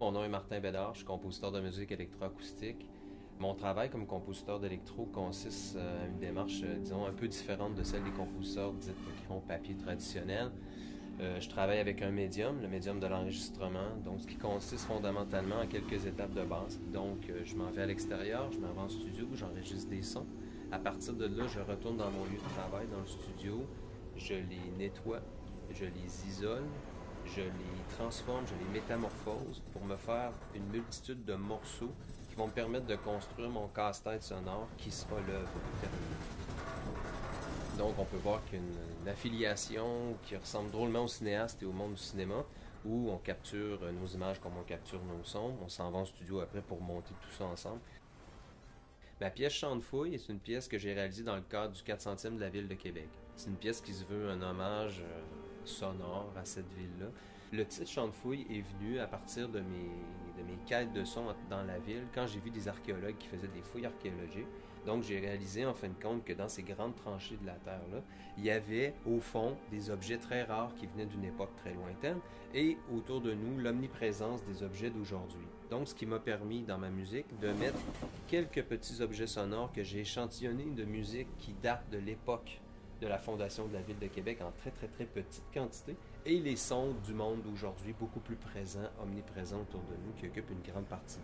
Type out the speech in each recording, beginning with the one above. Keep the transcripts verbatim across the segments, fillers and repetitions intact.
mon nom est Martin Bédard, je suis compositeur de musique électroacoustique. Mon travail comme compositeur d'électro consiste à une démarche, disons, un peu différente de celle des compositeurs dits crayon papier traditionnels. Euh, je travaille avec un médium, le médium de l'enregistrement, donc ce qui consiste fondamentalement en quelques étapes de base. Donc euh, je m'en vais à l'extérieur, je m'en vais en studio, j'enregistre des sons. À partir de là, je retourne dans mon lieu de travail, dans le studio, je les nettoie, je les isole, je les transforme, je les métamorphose pour me faire une multitude de morceaux qui vont me permettre de construire mon casse-tête sonore qui sera l'œuvre terminée. Donc on peut voir qu'il y a une, une affiliation qui ressemble drôlement au cinéaste et au monde du cinéma, où on capture nos images comme on capture nos sons, on s'en va en studio après pour monter tout ça ensemble. Ma pièce Chant de fouille est une pièce que j'ai réalisée dans le cadre du quatre centième de la ville de Québec. C'est une pièce qui se veut un hommage euh, sonore à cette ville-là. Le titre Chant de fouille est venu à partir de mes, de mes quêtes de son dans la ville, quand j'ai vu des archéologues qui faisaient des fouilles archéologiques. Donc j'ai réalisé en fin de compte que dans ces grandes tranchées de la Terre-là, il y avait au fond des objets très rares qui venaient d'une époque très lointaine et autour de nous l'omniprésence des objets d'aujourd'hui. Donc ce qui m'a permis dans ma musique de mettre quelques petits objets sonores que j'ai échantillonnés de musique qui date de l'époque de la fondation de la ville de Québec en très très très petite quantité, et les sons du monde d'aujourd'hui beaucoup plus présents, omniprésents autour de nous, qui occupent une grande partie de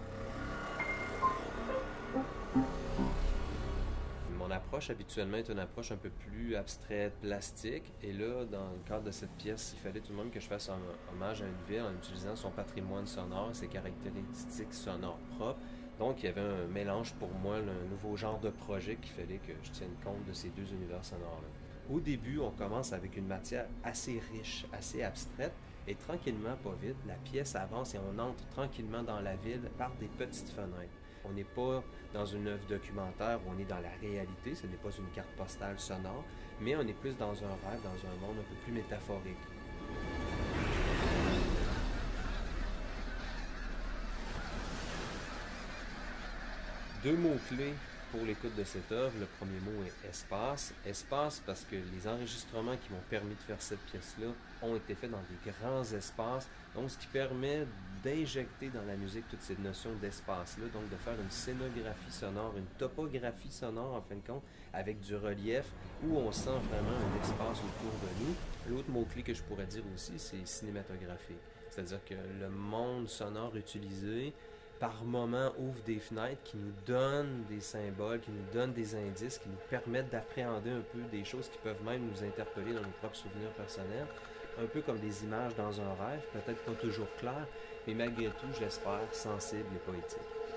l'œuvre. Mon approche habituellement est une approche un peu plus abstraite, plastique, et là, dans le cadre de cette pièce, il fallait tout de même que je fasse un hommage à une ville en utilisant son patrimoine sonore, ses caractéristiques sonores propres. Donc, il y avait un mélange pour moi, un nouveau genre de projet qu'il fallait que je tienne compte de ces deux univers sonores-là. Au début, on commence avec une matière assez riche, assez abstraite, et tranquillement, pas vite, la pièce avance et on entre tranquillement dans la ville par des petites fenêtres. On n'est pas dans une œuvre documentaire où on est dans la réalité, ce n'est pas une carte postale sonore, mais on est plus dans un rêve, dans un monde un peu plus métaphorique. Deux mots-clés pour l'écoute de cette œuvre. Le premier mot est espace. Espace parce que les enregistrements qui m'ont permis de faire cette pièce-là ont été faits dans des grands espaces. Donc, ce qui permet d'injecter dans la musique toutes ces notions d'espace-là. Donc, de faire une scénographie sonore, une topographie sonore, en fin de compte, avec du relief où on sent vraiment un espace autour de nous. L'autre mot-clé que je pourrais dire aussi, c'est cinématographique. C'est-à-dire que le monde sonore utilisé par moments ouvre des fenêtres qui nous donnent des symboles, qui nous donnent des indices, qui nous permettent d'appréhender un peu des choses qui peuvent même nous interpeller dans nos propres souvenirs personnels, un peu comme des images dans un rêve, peut-être pas toujours claires, mais malgré tout, j'espère, sensibles et poétiques.